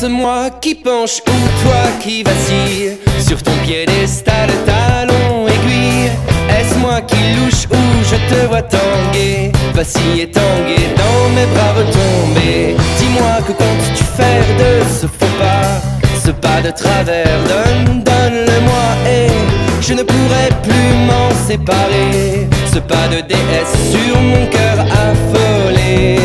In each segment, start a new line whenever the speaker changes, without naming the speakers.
Est-ce moi qui penche ou toi qui vacille sur ton piédestal, talon aiguille? Est-ce moi qui louche ou je te vois tanguer, vaciller, tanguer dans mes bras retombés? Dis-moi que comptes-tu faire de ce faux pas, ce pas de travers? Donne-le-moi et je ne pourrai plus m'en séparer. Ce pas de déesse sur mon cœur affolé.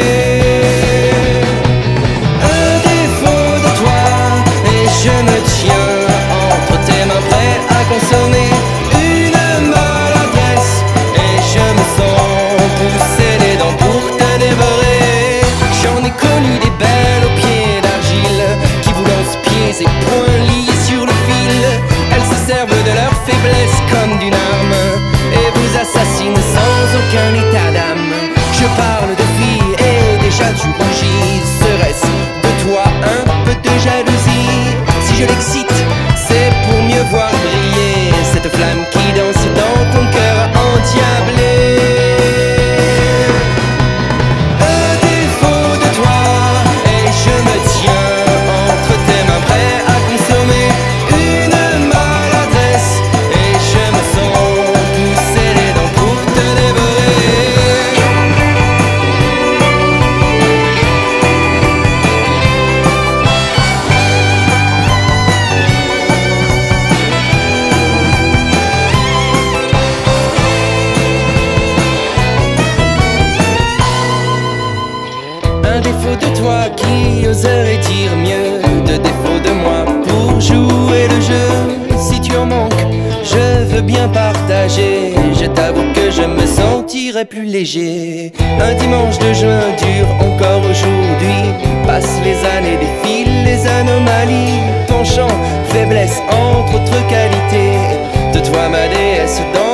Je me tiens entre tes mains prêt à consommer une maladresse, et je me sens pousser les dents pour te dévorer. J'en ai connu des belles aux pieds d'argile qui vous lancent pieds et poings liés sur le fil. Elles se servent de leur faiblesse comme d'une arme et vous assassinent sans aucun état d'âme. Je parle de filles et déjà tu rougis. Serait-ce de toi un peu de jalousie? Si je l'excite, c'est pour mieux voir briller cette flamme qui danse dans ton cœur endiablé. À défaut de toi, et je me tiens entre tes mains prêt à consommer une maladresse, et je me sens pousser les dents pour te dévorer. Un défaut de toi qui oserait dire mieux, de défaut de moi pour jouer le jeu. Si tu en manques, je veux bien partager. Je t'avoue que je me sentirais plus léger. Un dimanche de juin dure encore aujourd'hui. Passent les années, défilent les anomalies. Penchant, faiblesse entre autres qualités. De toi ma déesse dans